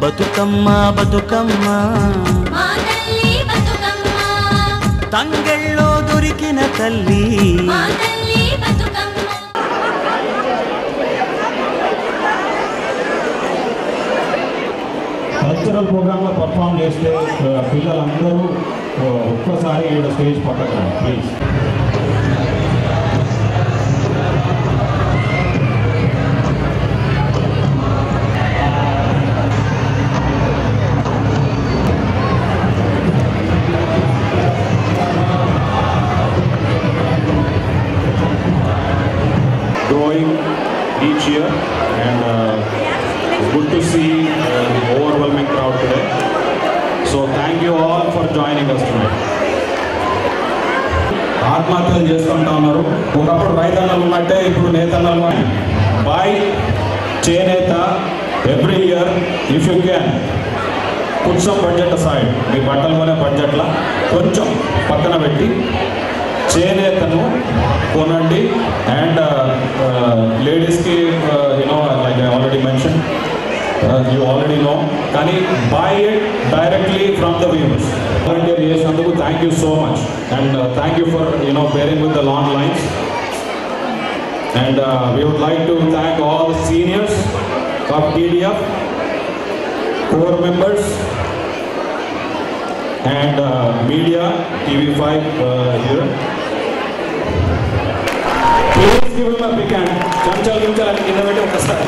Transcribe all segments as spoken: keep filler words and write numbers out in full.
బతుకమ్మ బతుకమ్మ మా తల్లి బతుకమ్మ తంగెళ్ళో దొరికిన తల్లి మా తల్లి బతుకమ్మ కల్చరల్ ప్రోగ్రామ్లో పర్ఫామ్ చేస్తే పిల్లలందరూ ఒక్కసారి ఈవిడ స్టేజ్ పక్కన please. Growing each year, and uh, good to see uh, the overwhelming crowd today. So thank you all for joining us tonight. ఆత్మహత్యలు చేస్తుంటా ఉన్నారు. ఒకప్పుడు రైతన్నలు ఉన్నట్టే ఇప్పుడు నేతన్నలు. బై చేనేత every year if you can put some budget aside. మీ బట్టలు కొనే బడ్జెట్ల కొంచెం పక్కన పెట్టి చేనేతను కొనండి. అండ్ లేడీస్కి you know like I already mention, you already know, కానీ buy it directly from the weavers. Volunteer చేసినందుకు thank you so much, and thank you for you know bearing with the long lines. And we would like to thank all the seniors of T D F, core members, and uh, media, T V five uh, here. Please give him a big hand. Chanchal Ginchal and innovative ఒకసారి.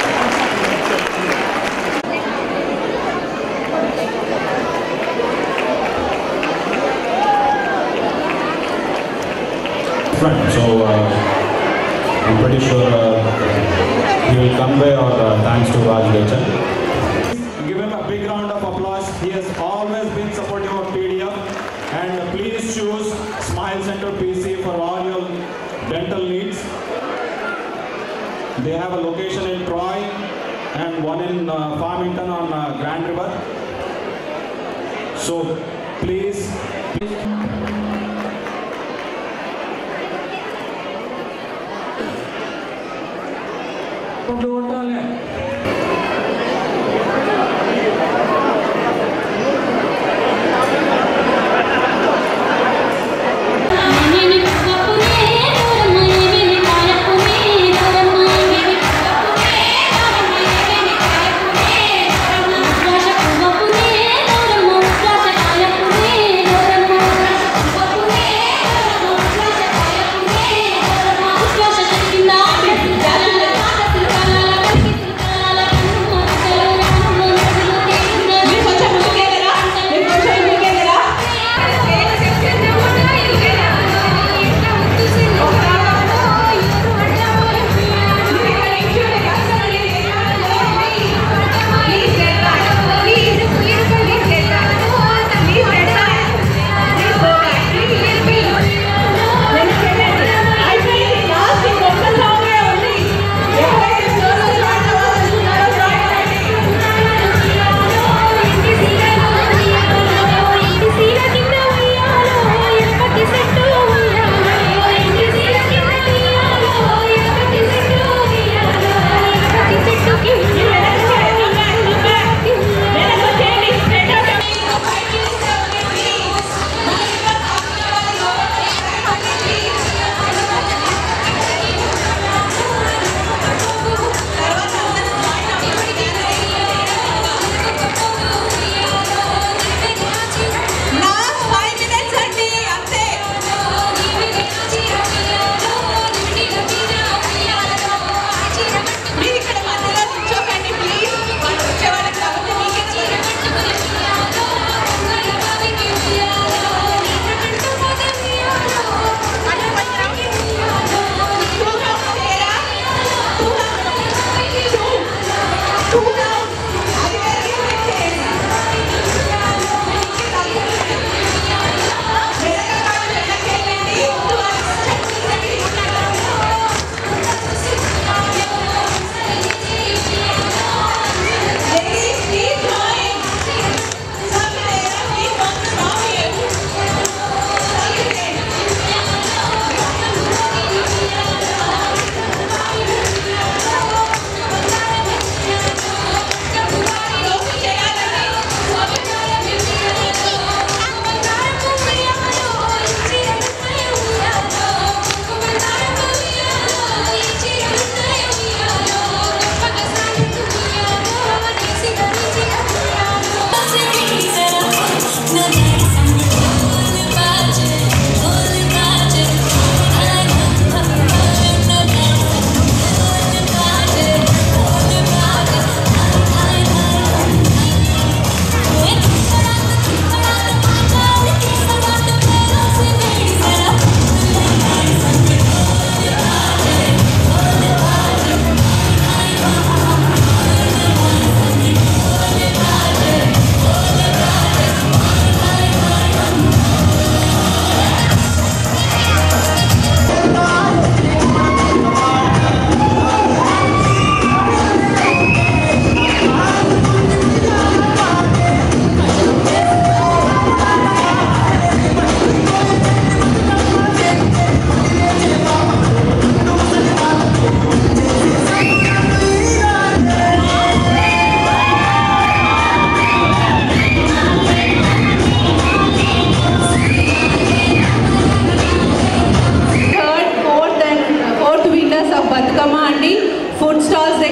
So uh, I'm pretty sure uh, he will convey our uh, thanks to Raj Bechan. Give him a big round of applause. He has always been supportive of T D F, and please choose Smile Center P C for all your dental needs. They have a location in Troy and one in uh, Farmington on uh, Grand River. So please, please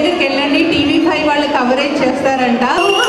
దగ్గరికి వెళ్ళండి, TV five వాళ్ళు coverage చేస్తారంట.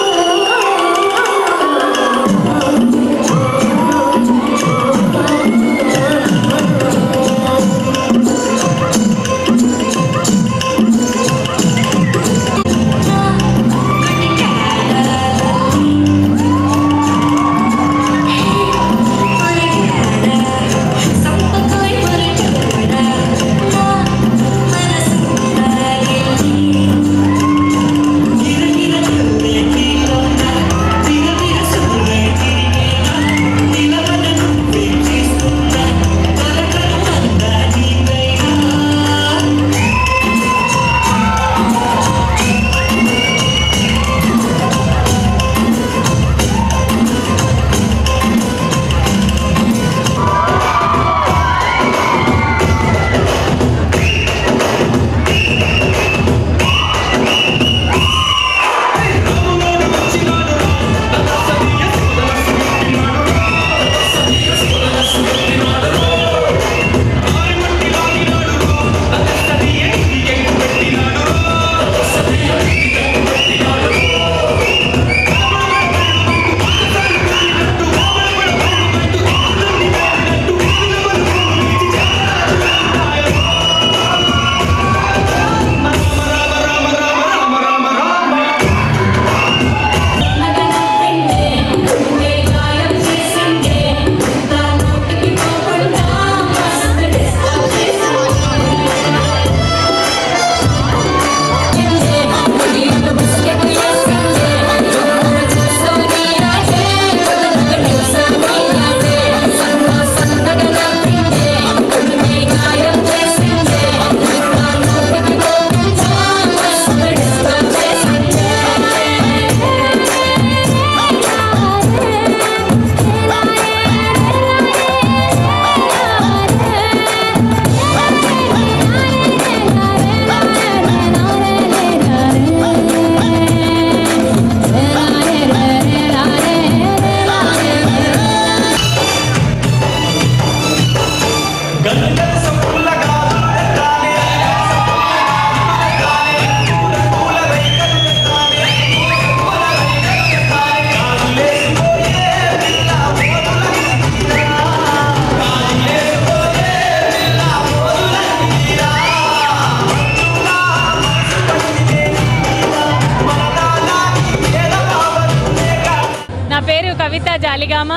కవిత జాలిగామ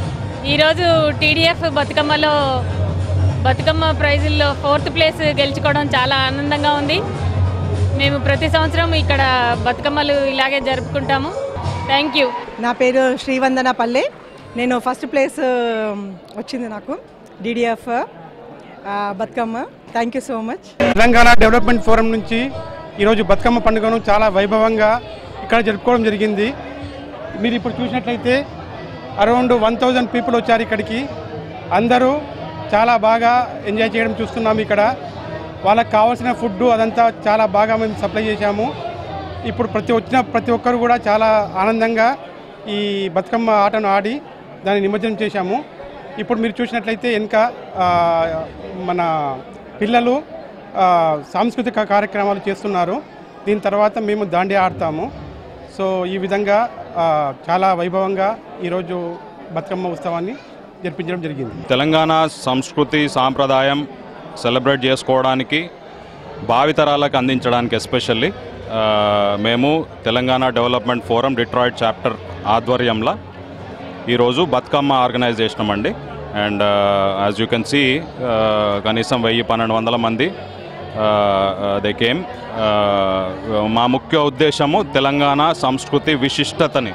ఈరోజు TDF బతుకమ్మలో బతుకమ్మ ప్రైజుల్లో fourth place గెలుచుకోవడం చాలా ఆనందంగా ఉంది. మేము ప్రతి సంవత్సరం ఇక్కడ బతుకమ్మలు ఇలాగే జరుపుకుంటాము. Thank you. నా పేరు శ్రీవందన పల్లె. నేను ఫస్ట్ ప్లేస్ వచ్చింది నాకు DDF Bathukamma. Thank you so much. Telangana development forum నుంచి ఈరోజు బతుకమ్మ పండుగను చాలా వైభవంగా ఇక్కడ జరుపుకోవడం జరిగింది. మీరు ఇప్పుడు చూసినట్లయితే అరౌండ్ వన్ థౌజండ్ పీపుల్ వచ్చారు ఇక్కడికి. అందరూ చాలా బాగా ఎంజాయ్ చేయడం చూస్తున్నాము. ఇక్కడ వాళ్ళకి కావాల్సిన ఫుడ్ అదంతా చాలా బాగా మేము సప్లై చేశాము. ఇప్పుడు ప్రతి వచ్చిన ప్రతి ఒక్కరు కూడా చాలా ఆనందంగా ఈ బతుకమ్మ ఆటను ఆడి దాన్ని నిమజ్జనం చేశాము. ఇప్పుడు మీరు చూసినట్లయితే ఇంకా మన పిల్లలు సాంస్కృతిక కార్యక్రమాలు చేస్తున్నారు. దీని తర్వాత మేము దాండియా ఆడతాము. సో ఈ విధంగా చాలా వైభవంగా ఈరోజు బతుకమ్మ ఉత్సవాన్ని జరిపించడం జరిగింది. తెలంగాణ సంస్కృతి సాంప్రదాయం సెలబ్రేట్ చేసుకోవడానికి భావితరాలకు అందించడానికి ఎస్పెషల్లీ మేము Telangana development forum Detroit chapter ఆధ్వర్యంలో ఈరోజు బతుకమ్మ ఆర్గనైజ్ చేసినామండి. And as you can see కనీసం వెయ్యి పన్నెండు వందల మంది దే కేమ్. మా ముఖ్య ఉద్దేశము తెలంగాణ సంస్కృతి విశిష్టతని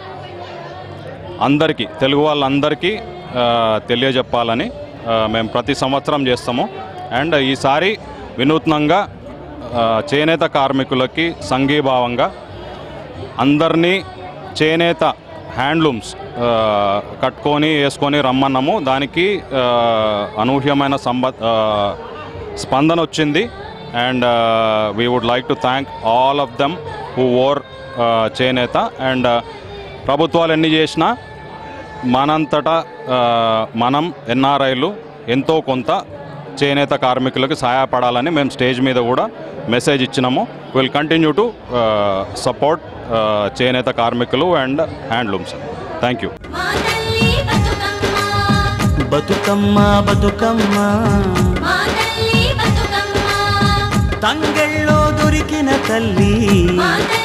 అందరికీ తెలుగు వాళ్ళందరికీ తెలియజెప్పాలని మేము ప్రతి సంవత్సరం చేస్తాము. అండ్ ఈసారి వినూత్నంగా చేనేత కార్మికులకి సంఘీభావంగా అందరినీ చేనేత హ్యాండ్లూమ్స్ కట్టుకొని వేసుకొని రమ్మన్నాము. దానికి అనూహ్యమైన సంబ స్పందన వచ్చింది. And we would like to thank all of them who wore చేనేత. అండ్ ప్రభుత్వాలు ఎన్ని చేసినా మనంతటా మనం ఎన్ఆర్ఐలు ఎంతో కొంత చేనేత కార్మికులకు సహాయపడాలని మేము స్టేజ్ మీద కూడా మెసేజ్ ఇచ్చినాము. విల్ కంటిన్యూ టు సపోర్ట్ చేనేత కార్మికులు అండ్ హ్యాండ్లూమ్స్. Thank you. మా తల్లి బతుకమ్మ బతుకమ్మ బతుకమ్మ మా తల్లి బతుకమ్మ తంగెళ్ళో దొరికిన తల్లి మా తల్లి